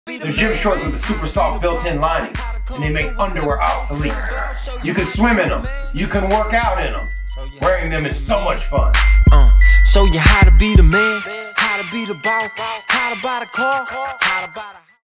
They're gym shorts with a super soft built-in lining, and they make underwear obsolete. You can swim in them. You can work out in them. Wearing them is so much fun. Show you how to be the man, how to be the boss, how to buy the car, how to buy the